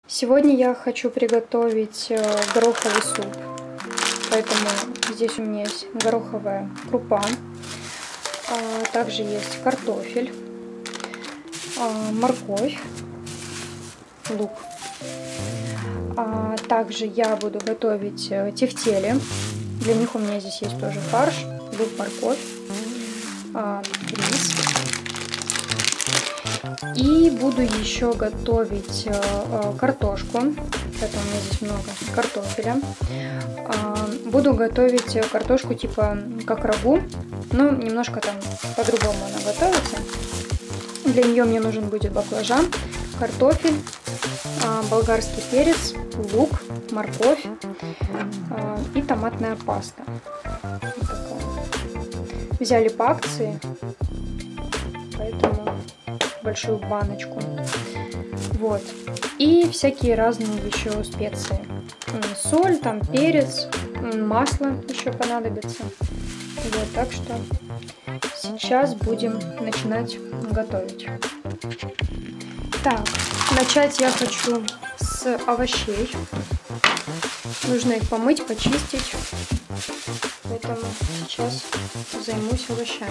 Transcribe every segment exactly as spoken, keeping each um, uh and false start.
Сегодня я хочу приготовить гороховый суп, поэтому здесь у меня есть гороховая крупа, также есть картофель, морковь, лук. Также я буду готовить тефтели, для них у меня здесь есть тоже фарш, лук, морковь, рис. И буду еще готовить э, картошку, поэтому у меня здесь много картофеля. Э, буду готовить картошку типа как рагу, но немножко там по-другому она готовится. Для нее мне нужен будет баклажан, картофель, э, болгарский перец, лук, морковь э, и томатная паста. Вот такая. Взяли по акции, поэтому большую баночку. Вот. И всякие разные еще специи. Соль, там перец, масло еще понадобится. Вот, так что сейчас будем начинать готовить. Так, начать я хочу с овощей. Нужно их помыть, почистить. Поэтому сейчас займусь овощами.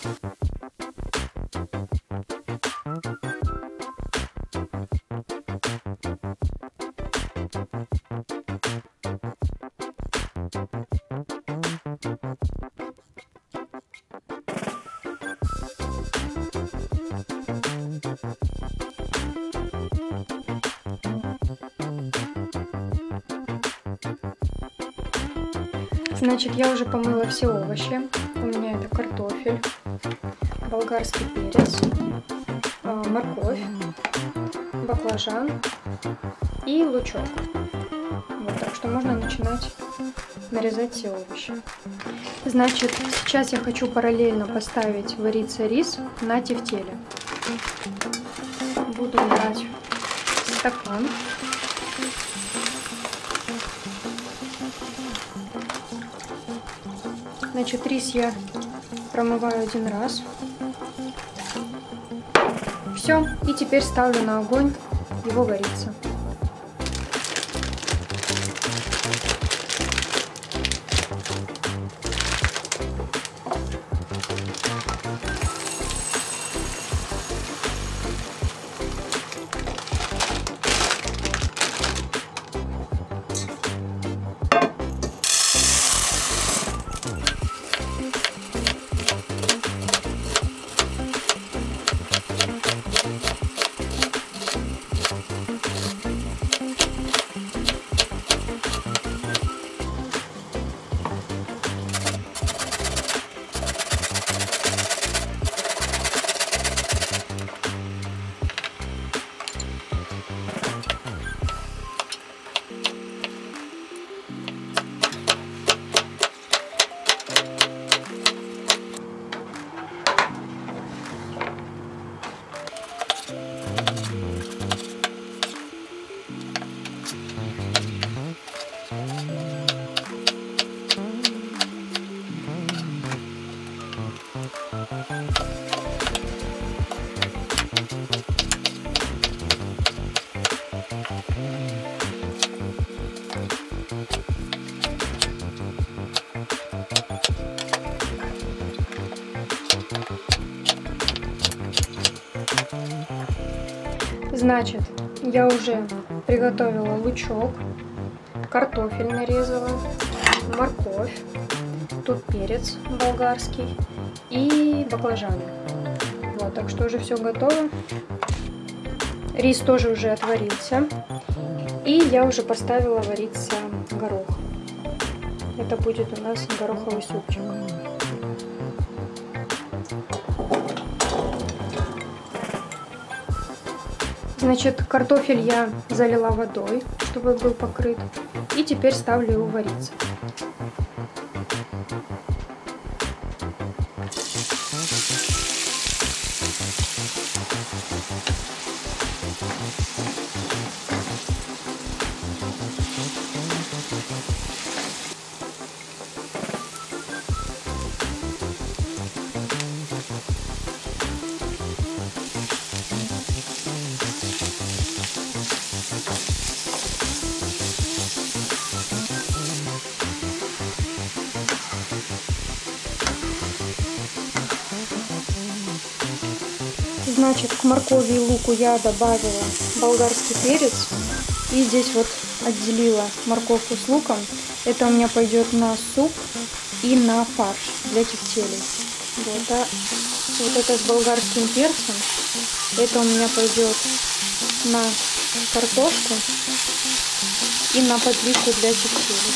Значит, я уже помыла все овощи. У меня это картофель, болгарский перец, морковь, баклажан и лучок. Вот, так что можно начинать нарезать все овощи. Значит, сейчас я хочу параллельно поставить вариться рис на тефтели. Буду брать стакан. Значит, рис я промываю один раз. Все, и теперь ставлю на огонь его вариться. Значит, я уже приготовила лучок, картофель нарезала, морковь, тут перец болгарский и баклажаны. Вот, так что уже все готово. Рис тоже уже отварился. И я уже поставила вариться горох. Это будет у нас гороховый супчик. Значит, картофель я залила водой, чтобы был покрыт. И теперь ставлю его вариться. Значит, к моркови и луку я добавила болгарский перец. И здесь вот отделила морковку с луком. Это у меня пойдет на суп и на фарш для тефтелей. Вот, а вот это с болгарским перцем. Это у меня пойдет на картошку и на подливку для тефтелей.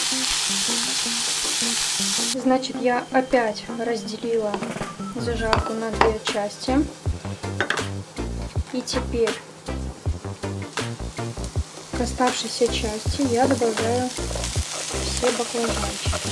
Значит, я опять разделила зажарку на две части. И теперь к оставшейся части я добавляю все баклажанчики.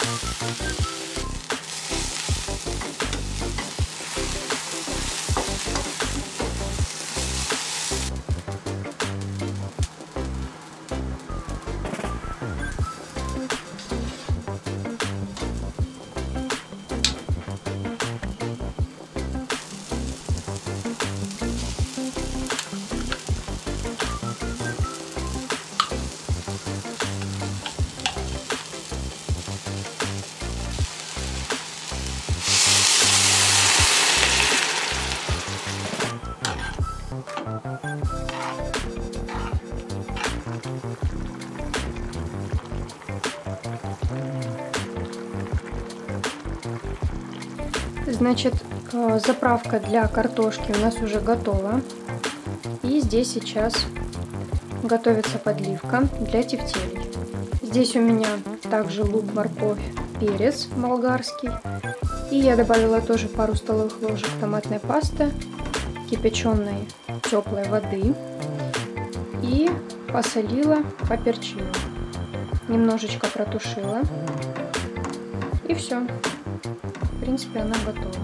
Значит, заправка для картошки у нас уже готова. И здесь сейчас готовится подливка для тефтелей. Здесь у меня также лук, морковь, перец болгарский. И я добавила тоже пару столовых ложек томатной пасты, кипяченой теплой воды. И посолила, поперчила. Немножечко протушила. И все. В принципе, она готова.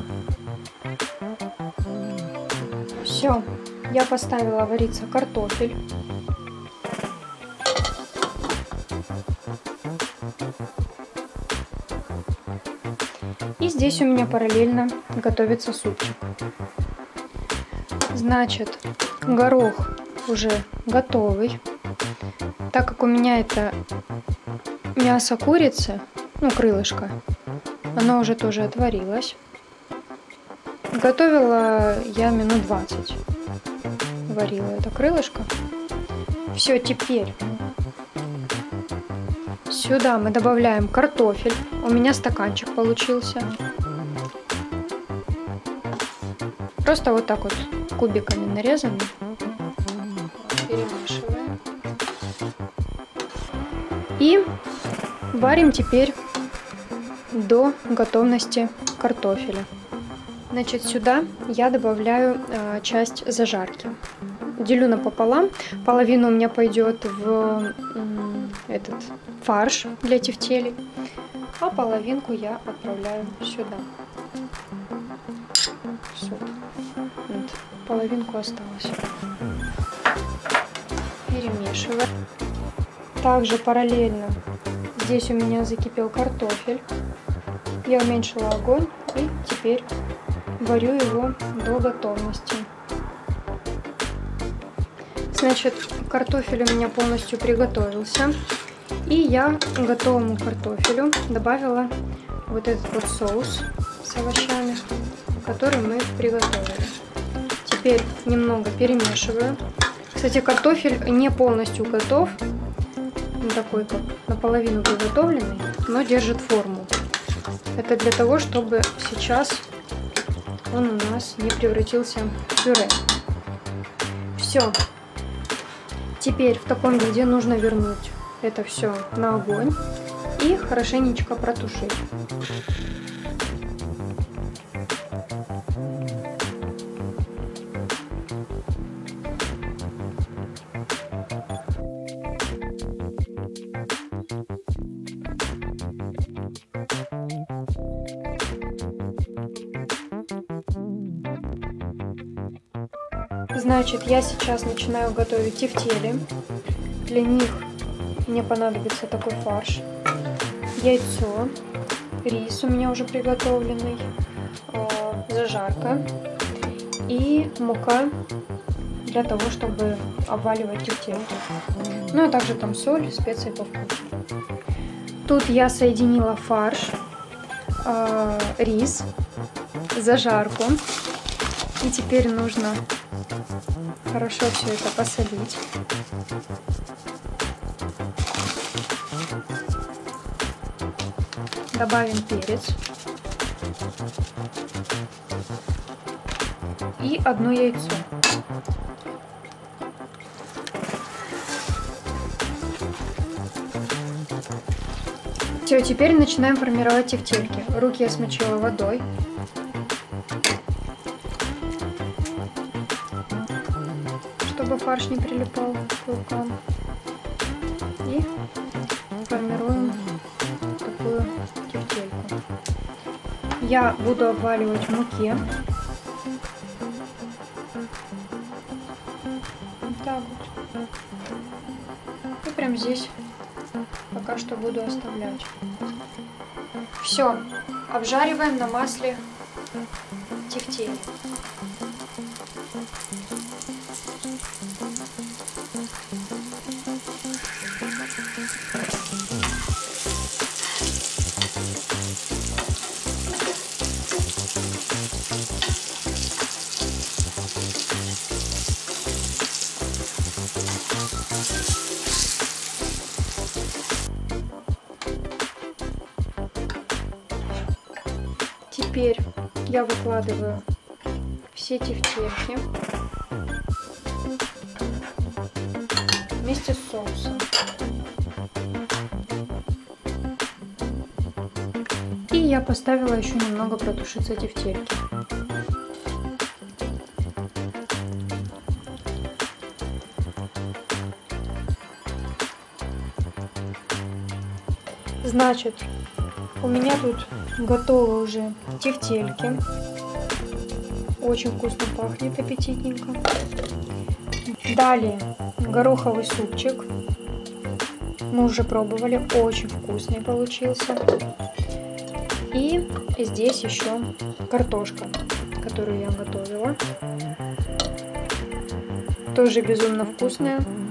Все, я поставила вариться картофель. И здесь у меня параллельно готовится супчик. Значит, горох уже готовый. Так как у меня это мясо курицы, ну, крылышко, оно уже тоже отварилось. Готовила я минут двадцать. Варила это крылышко. Все, теперь сюда мы добавляем картофель. У меня стаканчик получился. Просто вот так вот кубиками нарезанный. Перемешиваем. И варим теперь до готовности картофеля. Значит, сюда я добавляю э, часть зажарки. Делю напополам. Половина у меня пойдет в э, этот фарш для тефтелей, а половинку я отправляю сюда. Все. Вот. Половинку осталось. Перемешиваю. Также параллельно здесь у меня закипел картофель. Я уменьшила огонь и теперь варю его до готовности. Значит, картофель у меня полностью приготовился. И я к готовому картофелю добавила вот этот вот соус с овощами, который мы приготовили. Теперь немного перемешиваю. Кстати, картофель не полностью готов. Он такой как наполовину приготовленный, но держит форму. Это для того, чтобы сейчас он у нас не превратился в пюре. Все. Теперь в таком виде нужно вернуть это все на огонь и хорошенечко протушить. Значит, я сейчас начинаю готовить тефтели. Для них мне понадобится такой фарш, яйцо, рис у меня уже приготовленный, зажарка и мука для того, чтобы обваливать тефтельки. Ну, а также там соль, специи по вкусу. Тут я соединила фарш, рис, зажарку И теперь нужно хорошо все это посолить. Добавим перец. И одно яйцо. Все, теперь начинаем формировать тефтельки. Руки я смочила водой. Чтобы фарш не прилипал к рукам. И формируем такую тефтельку. Я буду обваливать в муке. Вот так вот. И прям здесь пока что буду оставлять. Все, обжариваем на масле тефтели. Теперь я выкладываю все тефтельки вместе с соусом. И я поставила еще немного протушиться тефтельки. Значит, у меня тут готовы уже тефтельки. Очень вкусно пахнет, аппетитненько. Далее гороховый супчик. Мы уже пробовали, очень вкусный получился. И здесь еще картошка, которую я готовила. Тоже безумно вкусная.